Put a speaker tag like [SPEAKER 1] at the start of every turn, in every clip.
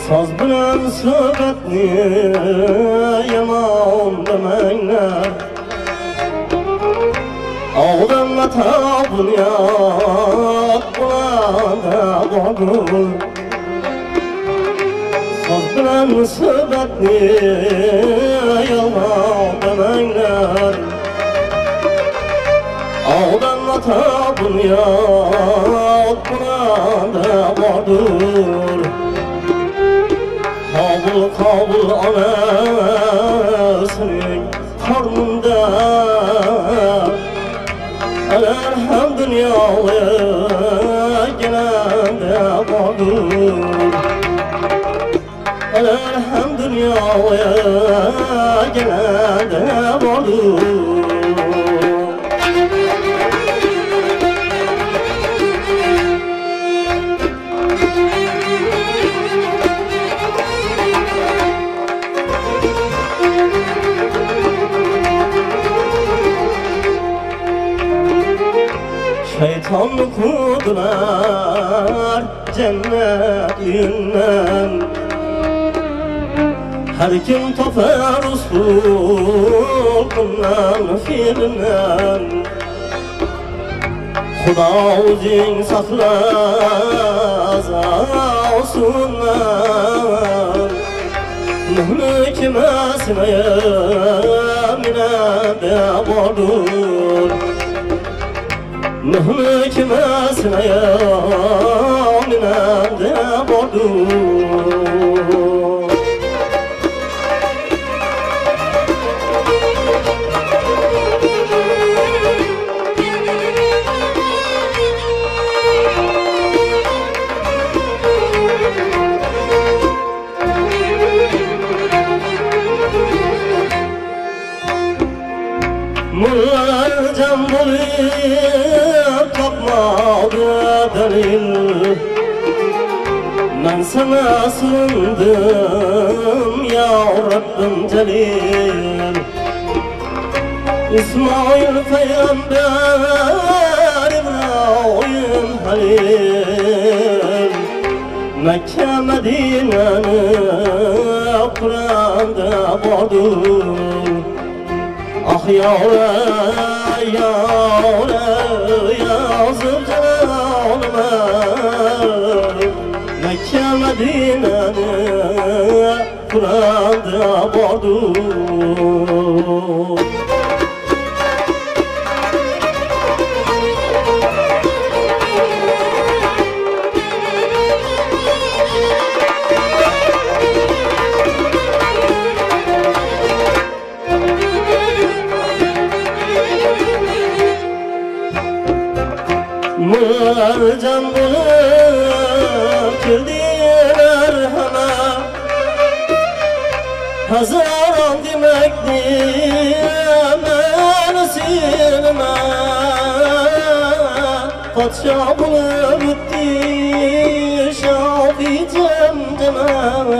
[SPEAKER 1] Saz bilen söhbetni yaman demeyler. Ağdanla tabun yat bulanda bağır. Saz bilen söhbetni yaman demeyler. Ağdanla tabun yat bulanda bağır. Kabul kabul anasının karnında Elhem dünyaya gelende vardır. Elhem dünyaya gelende vardır. Şeytan kurdular cennetinden. Her kim tapar usulundan firmen. Xudo o'zing saqla olsunlar. Nuhni kemasine minada bordur. Nuhni kemasine minada bordur. Mullar can bulup tapmadı delil. Ben sana sığındım ya Rabbim Celil. İsmail Peygamber İbrahim Halil. Mekke Medine'nin Kur'an'da vardır. Ah yâre, yâre, yazıp canıma Mekke Medine'nin Kur'an'da vardır. Can bulup kirdiler hemen. Hazaran demekti ben silme. Padşah bulup gitti Şafi cemdeme.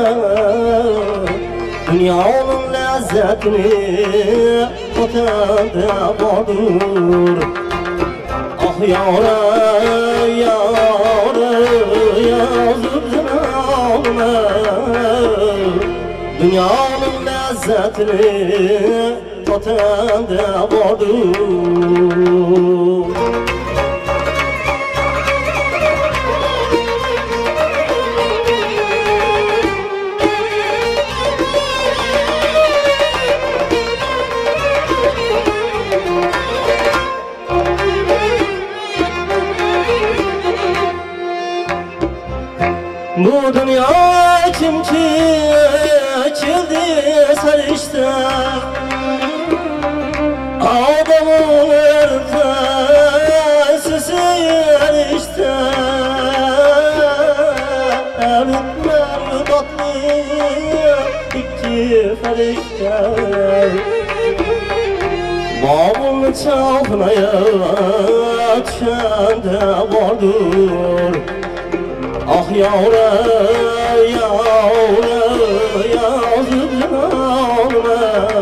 [SPEAKER 1] Dünyanın lezzetini otelde vardır. Ah yâre, yâre, yazıp canıma Dünyanın lezzetini tatende vardır. Bu dünya kim ki çildi sarıştı. Adamın ertesi erişti. Erutlar tatlı iki ferişte. Babın çalmaya düşende vardır. Ah yâre, yâre, yazıp canıma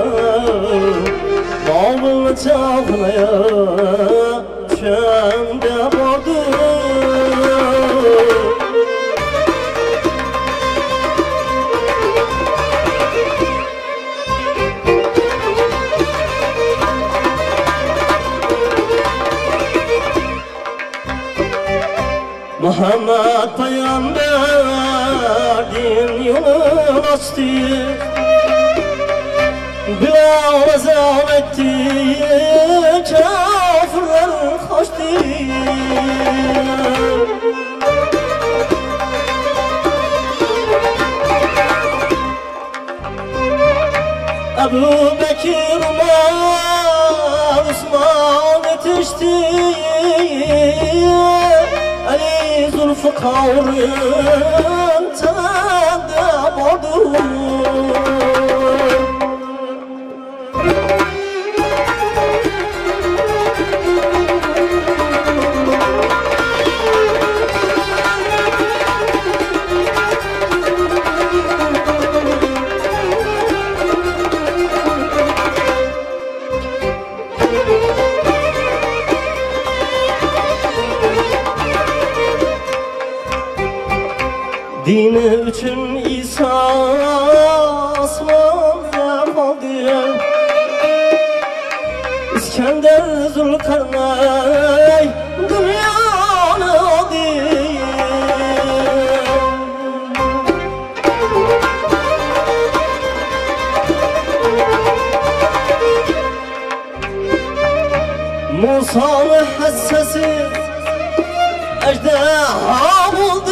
[SPEAKER 1] Babını çalmaya düşende vardır. Muhammed Peygamber din yolunu açtı, Bilal azam etti, kafirler kaçtı. Ebu Bekir Umar Osman yetişti, Ali Zülfikar'ın tende vardı. Dini üçün İsa asmanda kaldı, İskender Zülkarneyn dünyanı aldı. Musa'nın hassası ejderha buldu,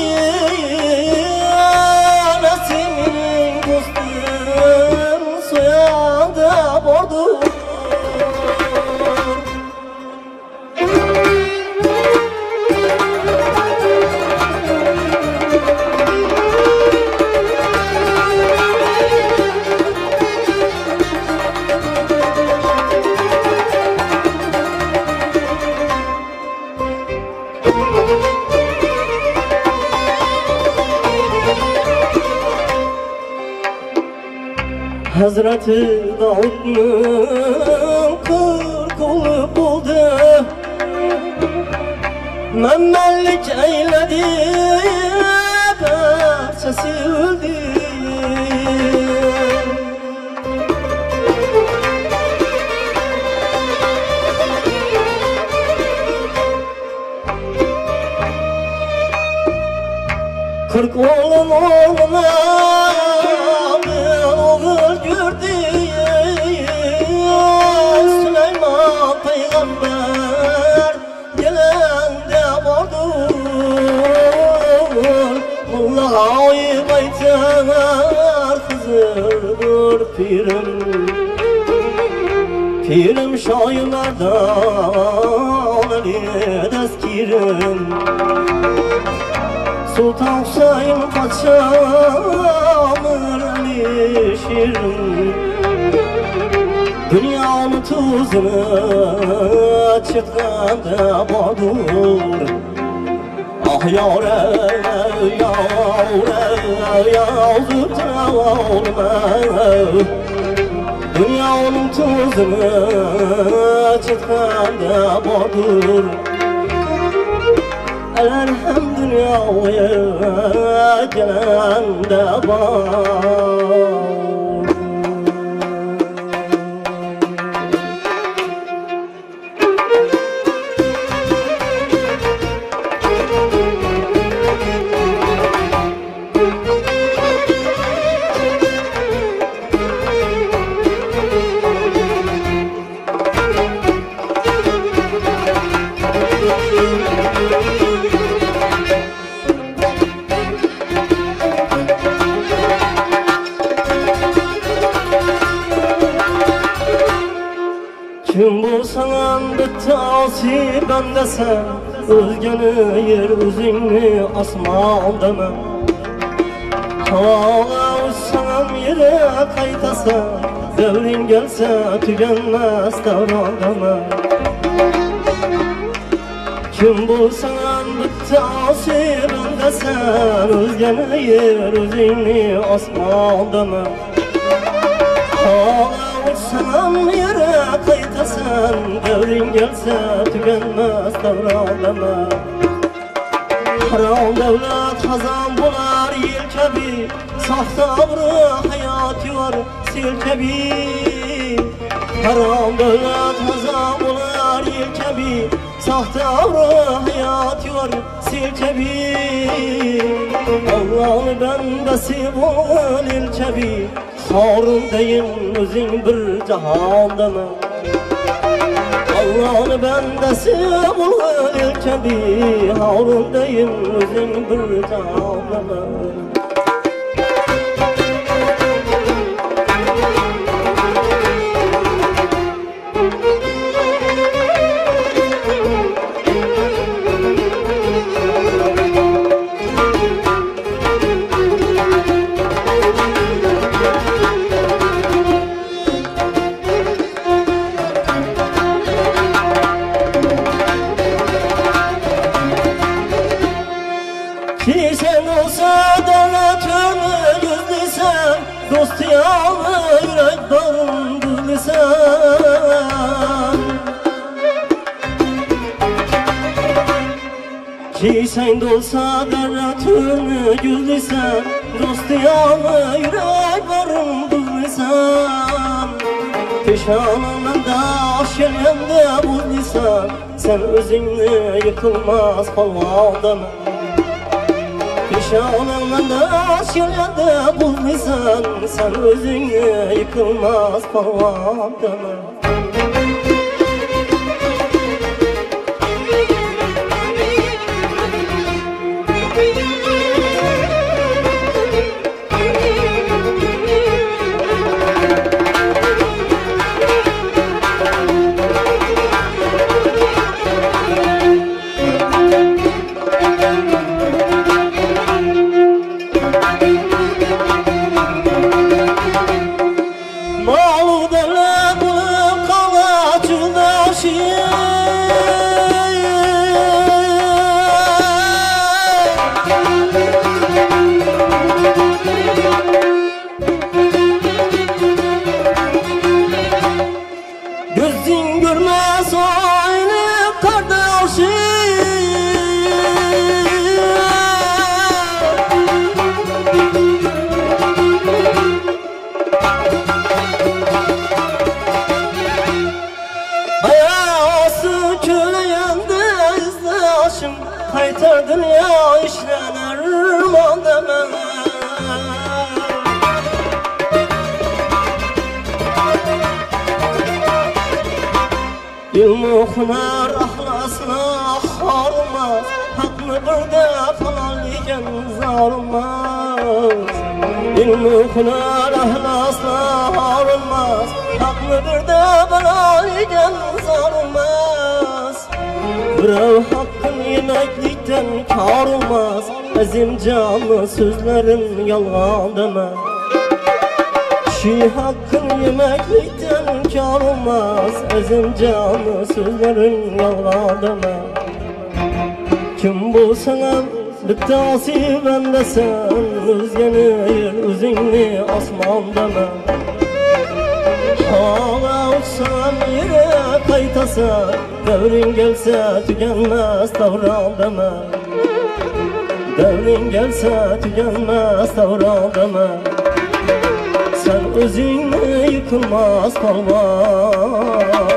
[SPEAKER 1] Nesimin dostun soyadı bordu. Hazreti Davud'un 40 oğlu buldu, memmellik eyledi, parçası öldü. Kırk oğlun oğluna Süleyman Peygamber gelende vardır, Mulla'yı baytar Hızır'dır pirim, pirim şairlerden Ali dezkirim, Sultan Hüseyin Paşa'mır Ali şirim, dünyanın tuzunu çıtkanda badur. Ah yâre, yâre, yâzıtra olma, dünyanın tuzunu çıtkanda badur. Elhem dünyaya gelende badur. Kim bu sana bittasi bendesen, Özgeni yer özünü asman deme. Hava uçsam yere kaytasan, Devrin gelse tükenmez davran deme. Kim bu sana bittasi bendesen, Özgeni yer özünü asman deme. Hava uçsam yere kaytasan, Devrin gelse tükenmez davranlama. Haram devlet hazan bular yel kabi, Sahte abrı hayatı var sel kabi. Haram devlet hazan bular yel kabi, Sahte abrı hayatı var var silkebi Allah'ın bendesi bol ilkebi Harun deyin özün bir cahandana Allah'ın bendesi bol ilkebi Harun deyin özün bir cahandana Ki sen olsa donatörünü yüzlüsen Dostu yanı yürek bağın düzlüsen Ki sen olsa donatörünü yüzlüsen Dostu yanı yürek bağın düzlüsen Pişanımın da aşkınında bulduysan Sen özünü yıkılmaz palvaldana Pişanımın da aşkınında bulduysan Sen özünü yıkılmaz palvaldana Gözün görmez aynı kardeşim Hayası köleyende izlaşım Kaytar dünya işlenir mandemem İlmi hunar ahlasına harılmaz Haklı bir de falan iken zarılmaz İlmi hunar ahlasına harılmaz Haklı bir de falan iken zarılmaz Birov hakkın yemeklikten kar olmaz Ezim canlı sözlerin yalgan deme Kişi hakkın yemeklikten kar olmaz Ezim canlı sözlerin yalgan deme Kim bu sana bittasi bendesen Özgeni yer özünni asman deme Hala uçsam yere kaytasa Devrin gelse tükenmez davran deme Devrin gelse tükenmez davran deme Sen özünü yıkılmaz kalma